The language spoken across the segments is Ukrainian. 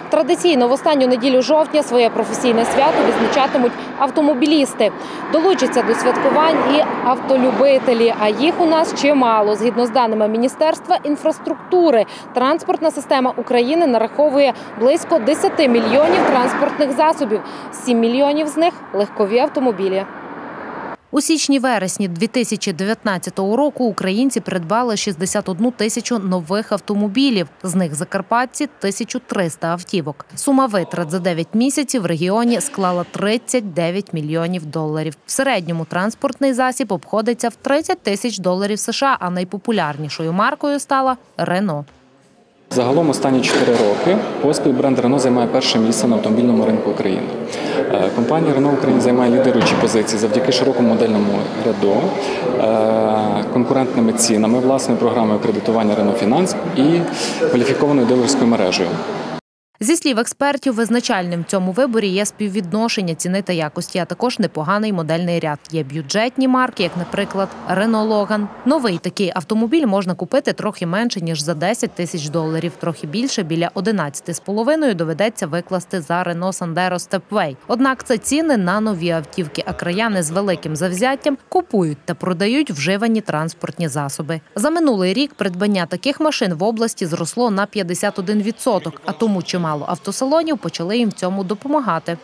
Традиційно в останню неділю жовтня своє професійне свято відзначатимуть автомобілісти. Долучаться до святкувань і автолюбителі, а їх у нас чимало. Згідно з даними Міністерства інфраструктури, транспортна система України нараховує близько 10 мільйонів транспортних засобів. 7 мільйонів з них – легкові автомобілі. У січні-вересні 2019 року українці придбали 61 тисячу нових автомобілів. З них закарпатці – 1300 автівок. Сума витрат за 9 місяців в регіоні склала 39 мільйонів доларів. В середньому транспортний засіб обходиться в 30 тисяч доларів США, а найпопулярнішою маркою стала «Рено». Загалом останні 4 роки поспіль бренд Renault займає перше місце на автомобільному ринку України. Компанія Renault в Україні займає лідируючі позиції завдяки широкому модельному ряду, конкурентними цінами, власною програмою кредитування Renault Finance і кваліфікованою дилерською мережею. Зі слів експертів, визначальним в цьому виборі є співвідношення ціни та якості, а також непоганий модельний ряд. Є бюджетні марки, як, наприклад, Renault Logan. Новий такий автомобіль можна купити трохи менше, ніж за 10 тисяч доларів. Трохи більше, біля 11,5 доведеться викласти за Renault Sandero Stepway. Однак це ціни на нові автівки, а краяни з великим завзяттям купують та продають вживані транспортні засоби. За минулий рік придбання таких машин в області зросло на 51%, а тому чимало автосалонів почали їм в цьому допомагати.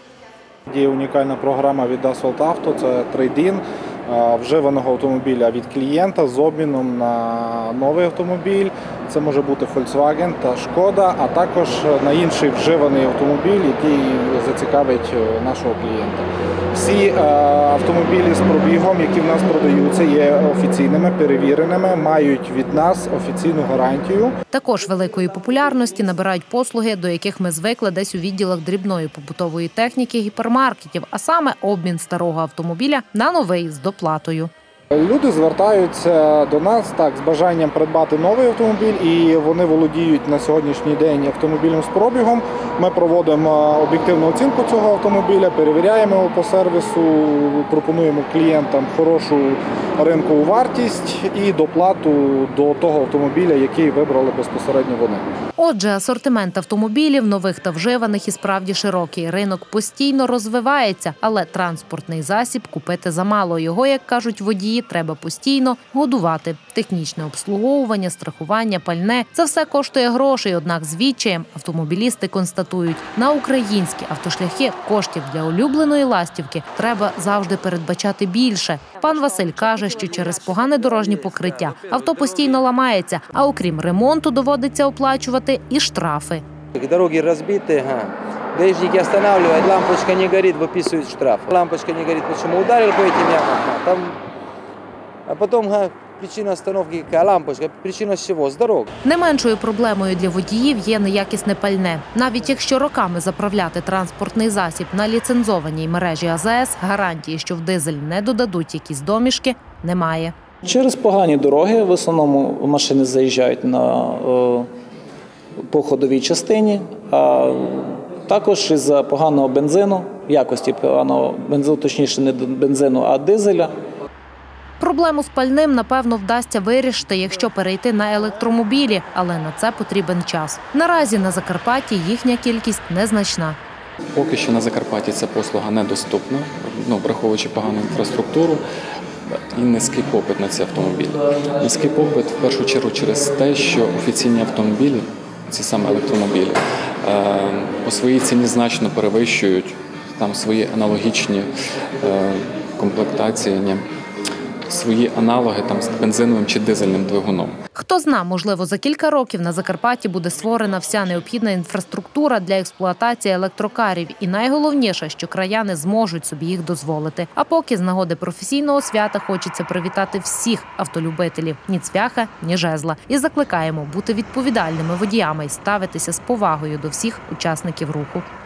Є унікальна програма від Asphalt Auto – це трейд-ін вживаного автомобіля від клієнта з обміном на новий автомобіль. Це може бути Volkswagen та Шкода, а також на інший вживаний автомобіль, який зацікавить нашого клієнта. Всі автомобілі з пробігом, які в нас продаються, є офіційними, перевіреними, мають від нас офіційну гарантію. Також великої популярності набирають послуги, до яких ми звикли десь у відділах дрібної побутової техніки гіпермаркетів, а саме обмін старого автомобіля на новий з доплатою. Люди звертаються до нас з бажанням придбати новий автомобіль, і вони володіють на сьогоднішній день автомобілем з пробігом. Ми проводимо об'єктивну оцінку цього автомобіля, перевіряємо його по сервісу, пропонуємо клієнтам хорошу ринкову вартість і доплату до того автомобіля, який вибрали безпосередньо вони. Отже, асортимент автомобілів, нових та вживаних, і справді широкий. Ринок постійно розвивається, але транспортний засіб купити замало. Його, як кажуть водії, треба постійно годувати. Технічне обслуговування, страхування, пальне – це все коштує грошей. Однак з відчаєм автомобілісти констатують, на українські автошляхи коштів для улюбленої ластівки треба завжди передбачати більше. Пан Василь каже, що через погане дорожнє покриття авто постійно ламається, а окрім ремонту доводиться оплачувати і штрафи. Дороги розбиті, гаишники останавливают, лампочка не горит, выписывают штраф. Лампочка не горит, почему ударил по этим ямам, а потом причина остановки, лампочка, причина всього – з дорог. Не меншою проблемою для водіїв є неякісне пальне. Навіть якщо роками заправляти транспортний засіб на ліцензованій мережі АЗС, гарантії, що в дизель не додадуть якісь домішки, немає. Через погані дороги в основному машини заїжджають по ходовій частині, а також із-за поганого бензину, якості поганого бензину, точніше не бензину, а дизеля. Проблему з пальним, напевно, вдасться вирішити, якщо перейти на електромобілі, але на це потрібен час. Наразі на Закарпатті їхня кількість незначна. Поки що на Закарпатті ця послуга недоступна, враховуючи погану інфраструктуру і низький попит на ці автомобілі. Низький попит, в першу чергу, через те, що офіційні автомобілі, ці саме електромобілі, по своїй ціні значно перевищують там свої аналогічні комплектації, свої аналоги там з бензиновим чи дизельним двигуном. Хто зна, можливо, за кілька років на Закарпатті буде створена вся необхідна інфраструктура для експлуатації електрокарів. І найголовніше, що краяни зможуть собі їх дозволити. А поки з нагоди професійного свята хочеться привітати всіх автолюбителів – ні цвяха, ні жезла. І закликаємо бути відповідальними водіями і ставитися з повагою до всіх учасників руху.